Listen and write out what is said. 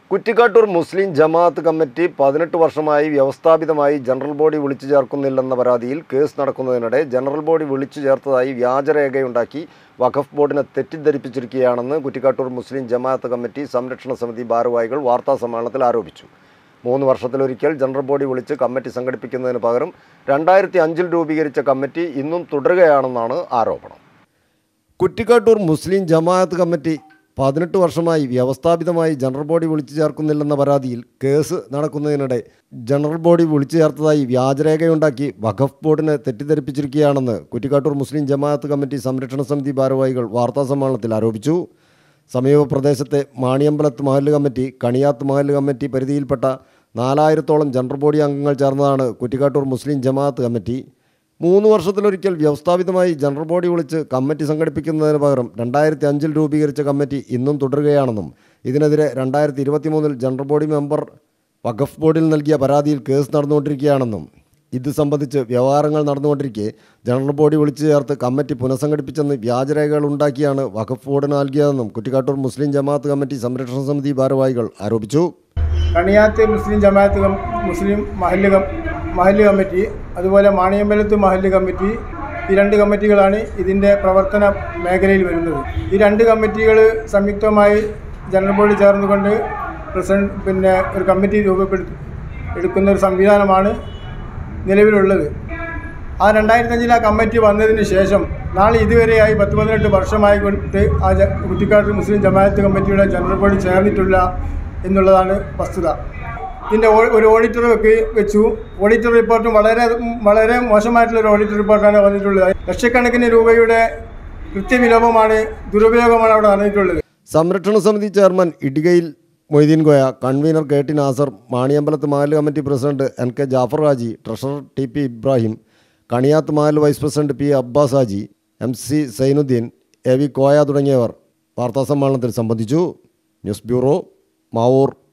Kuttikkattoor Muslim Jamaat committee 18 വർഷമായി വ്യവസ്ഥാപിതമായി general body വിളിച്ചു ചേർക്കുന്നില്ലെന്ന പരാതിയിൽ കേസ് നടക്കുന്നതിനിടെ ജനറൽ ബോഡി വിളിച്ചു ചേർത്തതായി വ്യാജരേഖയുണ്ടാക്കി വഖഫ് ബോർഡിനെ തെറ്റിദ്ധരിപ്പിച്ചിരിക്കുകയാണെന്ന് കുറ്റിക്കാട്ടൂർ മുസ്ലിം ജമാഅത്ത് കമ്മിറ്റി സംരക്ഷണ സമിതി ഭാരവാഹികൾ വാർത്താസമ്മേളനത്തിൽ ആരോപിച്ചു. 3 വർഷത്തിലൊരിക്കൽ ജനറൽ ബോഡി വിളിച്ച് കമ്മിറ്റി സംഘടിപ്പിക്കുന്നതിന് പകരം 2005 രൂപീകരിച്ച കമ്മിറ്റി ഇന്നും തുടരുകയാണെന്നാണ് ആരോപണം. കുറ്റിക്കാട്ടൂർ മുസ്ലിം ജമാഅത്ത് കമ്മിറ്റി 18 വർഷമായി വ്യവസ്ഥാപിതമായി ജനറൽ ബോഡി വിളിച്ചു ചേർക്കുന്നില്ലെന്ന പരാതിയിൽ കേസ് നടക്കുന്നതിനിടെ ജനറൽ ബോഡി വിളിച്ചു ചേർത്തതായി വ്യാജരേഖയുണ്ടാക്കി വഖഫ് ബോർഡിനെ തെറ്റിദ്ധരിപ്പിച്ചിരിക്കുകയാണെന്ന് കുറ്റിക്കാട്ടൂർ മുസ്ലിം ജമാഅത്ത് കമ്മിറ്റി സംരക്ഷണ സമിതി ഭാരവാഹികൾ വാർത്താസമ്മേളനത്തിൽ ആരോപിച്ചു. സമീപ പ്രദേശത്തെ മാണിയമ്പലത്ത് മഹല്ല് കമ്മിറ്റി, കണിയാത്ത് മഹല്ല് കമ്മിറ്റി പരിധിയിൽപ്പെട്ട 4000-ഓളം ജനറൽ ബോഡി അംഗങ്ങൾ ചേർന്നതാണ് കുറ്റിക്കാട്ടൂർ മുസ്ലിം ജമാഅത്ത് കമ്മിറ്റി. 3 വർഷത്തിലൊരിക്കൽ വ്യവസ്ഥാപിതമായി ജനറൽ ബോഡി വിളിച്ച് കമ്മിറ്റി സംഘടിപ്പിക്കുന്നതിന് പകരം 2005 രൂപീകരിച്ച കമ്മിറ്റി ഇന്നും തുടരുകയാണെന്നും ഇതിനെതിരെ 2023 ജനറൽ ബോഡി മെമ്പർ വഖഫ് ബോർഡിൽ നൽകിയ പരാതിയിൽ കേസ് നടന്നുകൊണ്ടിരിക്കുകയാണെന്നും ഇത് സംബന്ധിച്ച് വ്യവഹാരങ്ങൾ നടന്നുകൊണ്ടിരിക്കെ ജനറൽ ബോഡി വിളിച്ചു ചേർത്ത് കമ്മിറ്റി പുനഃസംഘടിപ്പിച്ചെന്ന് വ്യാജരേഖകൾ ഉണ്ടാക്കിയാണ് വഖഫ് ബോർഡിന് നൽകിയതെന്നും കുറ്റിക്കാട്ടൂർ മുസ്ലിം ജമാഅത്ത് കമ്മിറ്റി സംരക്ഷണ സമിതി ഭാരവാഹികൾ ആരോപിച്ചു. കണിയാത്ത് മുസ്ലിം ജമാഅത്ത് മുസ്ലിം മഹല്ല് കമ്മിറ്റി, അതുപോലെ മാണിയമ്പലത്ത് മഹല്ല് കമ്മിറ്റി, ഈ 2 കമ്മിറ്റികളാണ് ഇതിൻ്റെ പ്രവർത്തന മേഖലയിൽ വരുന്നത്. ഈ 2 കമ്മിറ്റികൾ സംയുക്തമായി ജനറൽ ബോഡി ചേർന്നുകൊണ്ട് ഒരു കമ്മിറ്റി എടുക്കുന്ന ഒരു സംവിധാനമാണ് നിലവിലുള്ളത്. ആ 2005 ആ കമ്മിറ്റി വന്നതിന് ശേഷം നാളെ ഇതുവരെയായി 18 വർഷമായി കൊണ്ട് ആ കുറ്റിക്കാട്ടൂർ മുസ്ലിം ജമാഅത്ത് കമ്മിറ്റിയുടെ ജനറൽ ബോഡി ചേർന്നിട്ടില്ല എന്നുള്ളതാണ് വസ്തുത. ഇതിൻ്റെ ഒരു ഓഡിറ്റർ വെച്ചു. ഓഡിറ്റർ റിപ്പോർട്ടും വളരെ മോശമായിട്ടുള്ളൊരു ഓഡിറ്റർ റിപ്പോർട്ടാണ് വന്നിട്ടുള്ളത്. ലക്ഷക്കണക്കിന് രൂപയുടെ കൃത്യവിലോപമാണ്, ദുരുപയോഗമാണ് അവിടെ നടന്നിട്ടുള്ളത്. സംരക്ഷണ സമിതി chairman Edikayil Moideen Koya, convener K T. Nasar, Maniyambalath മഹല്ല് committee president N.K. Jaffar Haji, treasurer T.P. Ibrahim, Kaniyath മഹല്ല് vice president P. Abbas Haji, MC Sainudheen, A.V. Koya തുടങ്ങിയവർ വാർത്താസമ്മേളനത്തിൽ സംബന്ധിച്ചു. News bureau, Mavoor.